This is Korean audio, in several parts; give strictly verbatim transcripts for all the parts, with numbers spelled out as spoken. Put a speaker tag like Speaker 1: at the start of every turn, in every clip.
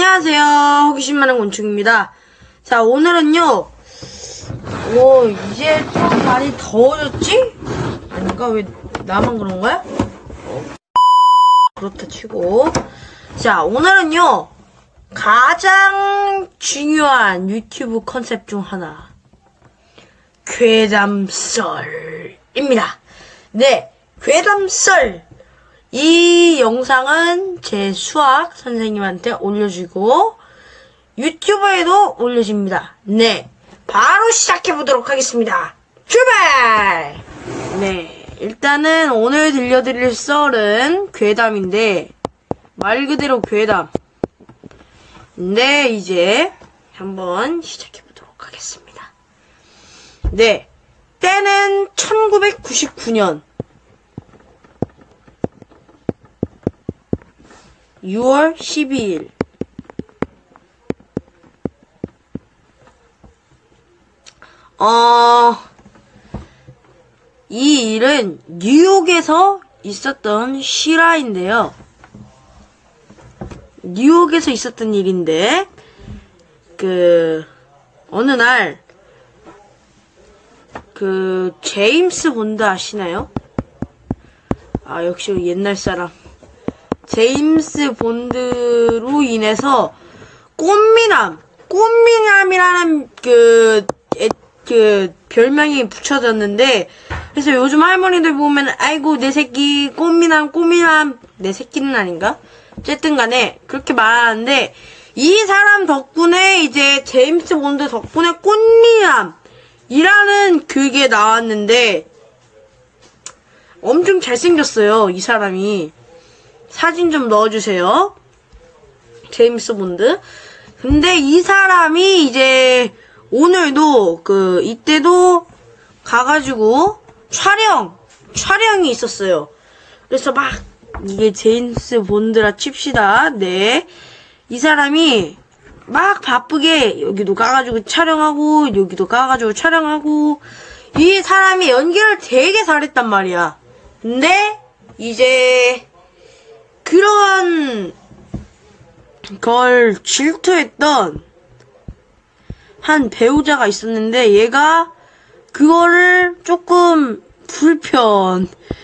Speaker 1: 안녕하세요. 호기심 많은 곤충입니다. 자, 오늘은요, 오, 이제 좀 많이 더워졌지? 아닌가? 왜 나만 그런 거야? 어. 그렇다 치고. 자, 오늘은요, 가장 중요한 유튜브 컨셉 중 하나. 괴담썰입니다. 네, 괴담썰. 이 영상은 제 수학 선생님한테 올려주고 유튜브에도 올려집니다. 네, 바로 시작해보도록 하겠습니다. 출발! 네, 일단은 오늘 들려드릴 썰은 괴담인데 말 그대로 괴담. 네, 이제 한번 시작해보도록 하겠습니다. 네, 때는 천구백구십구 년 유월 십이일. 어, 이 일은 뉴욕에서 있었던 실화인데요. 뉴욕에서 있었던 일인데, 그, 어느 날, 그, 제임스 본드 아시나요? 아, 역시 옛날 사람. 제임스 본드로 인해서 꽃미남, 꽃미남이라는 그, 애, 그 별명이 붙여졌는데, 그래서 요즘 할머니들 보면 아이고 내 새끼 꽃미남 꽃미남, 내 새끼는 아닌가? 어쨌든 간에 그렇게 말하는데, 이 사람 덕분에 이제 제임스 본드 덕분에 꽃미남이라는 그게 나왔는데 엄청 잘생겼어요, 이 사람이. 사진 좀 넣어주세요. 제임스 본드. 근데 이 사람이 이제 오늘도 그 이때도 가가지고 촬영 촬영이 있었어요. 그래서 막 이게 제임스 본드라 칩시다. 네, 이 사람이 막 바쁘게 여기도 가가지고 촬영하고 여기도 가가지고 촬영하고, 이 사람이 연기를 되게 잘했단 말이야. 근데 이제 그런 걸 질투했던 한 배우자가 있었는데, 얘가 그거를 조금 불편,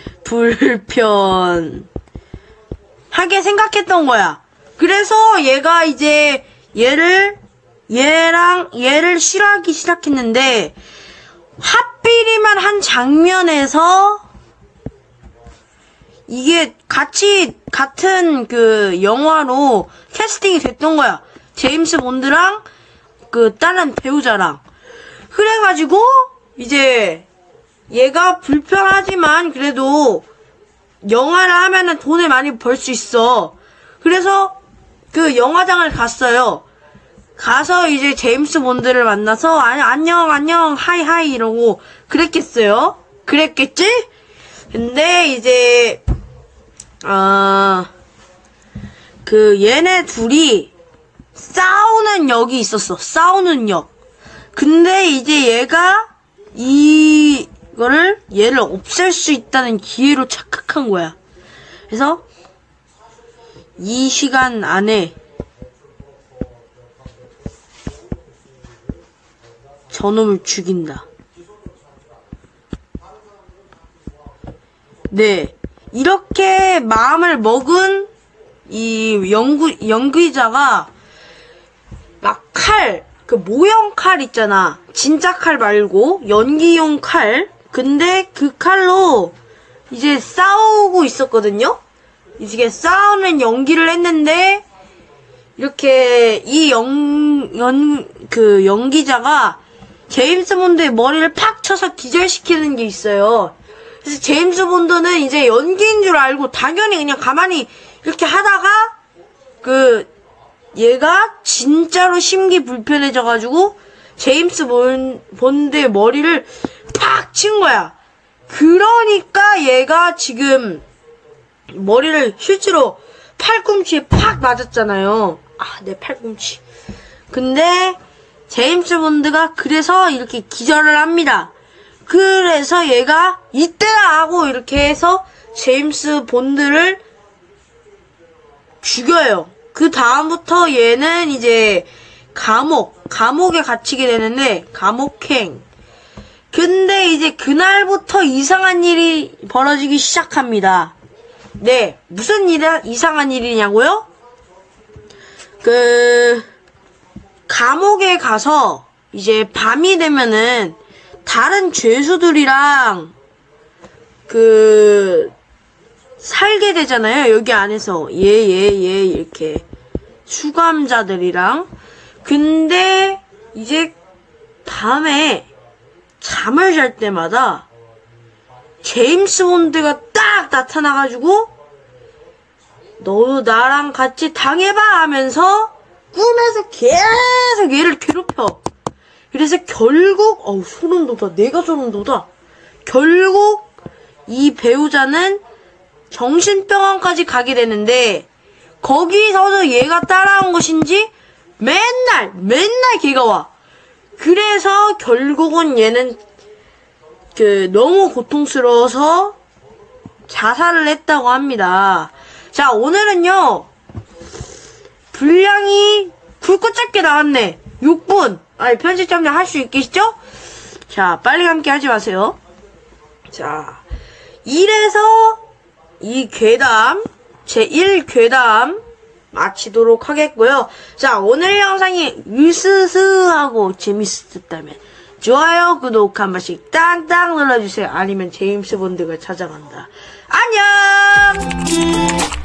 Speaker 1: 불편 하게 생각했던 거야. 그래서 얘가 이제 얘를, 얘랑, 얘를 싫어하기 시작했는데, 하필이면 한 장면에서 이게 같이 같은 그 영화로 캐스팅이 됐던 거야. 제임스 본드랑 그 다른 배우자랑. 그래가지고 이제 얘가 불편하지만 그래도 영화를 하면은 돈을 많이 벌 수 있어. 그래서 그 영화장을 갔어요. 가서 이제 제임스 본드를 만나서 아니, 안녕 안녕 하이 하이 이러고 그랬겠어요. 그랬겠지? 근데 이제 아, 그 얘네 둘이 싸우는 역이 있었어. 싸우는 역. 근데 이제 얘가 이거를 얘를 없앨 수 있다는 기회로 착각한 거야. 그래서 이 시간 안에 저놈을 죽인다. 네, 이렇게 마음을 먹은 이 연구, 연기자가 막 칼, 그 모형 칼 있잖아. 진짜 칼 말고 연기용 칼. 근데 그 칼로 이제 싸우고 있었거든요. 이제 싸우는 연기를 했는데, 이렇게 이 연, 연, 그 연기자가 제임스 본드의 머리를 팍 쳐서 기절시키는 게 있어요. 그래서 제임스 본드는 이제 연기인 줄 알고 당연히 그냥 가만히 이렇게 하다가 그 얘가 진짜로 심기 불편해져가지고 제임스 본드의 머리를 팍 친 거야. 그러니까 얘가 지금 머리를 실제로 팔꿈치에 팍 맞았잖아요. 아, 내 팔꿈치. 근데 제임스 본드가 그래서 이렇게 기절을 합니다. 그래서 얘가 이때다 하고 이렇게 해서 제임스 본드를 죽여요. 그 다음부터 얘는 이제 감옥, 감옥에 갇히게 되는데, 감옥행. 근데 이제 그날부터 이상한 일이 벌어지기 시작합니다. 네, 무슨 일, 이상한 일이냐고요? 그, 감옥에 가서 이제 밤이 되면은 다른 죄수들이랑 그, 살게 되잖아요. 여기 안에서. 얘, 얘, 얘, 이렇게. 수감자들이랑. 근데, 이제, 밤에, 잠을 잘 때마다, 제임스 본드가 딱 나타나가지고, 너 나랑 같이 당해봐! 하면서, 꿈에서 계속 얘를 괴롭혀. 그래서 결국, 어우, 소름 돋아. 내가 소름 돋아. 결국, 이 배우자는, 정신병원까지 가게 되는데 거기서도 얘가 따라온 것인지 맨날 맨날 걔가 와. 그래서 결국은 얘는 그 너무 고통스러워서 자살을 했다고 합니다. 자, 오늘은요 분량이 굵고 짧게 나왔네. 육 분. 아니, 편집 참여 할 수 있겠죠? 자, 빨리 함께 하지 마세요. 자, 이래서 이 괴담, 제일 괴담 마치도록 하겠고요. 자, 오늘 영상이 으스스하고 재밌었다면 좋아요, 구독 한 번씩 땅땅 눌러주세요. 아니면 제임스 본드가 찾아간다. 안녕!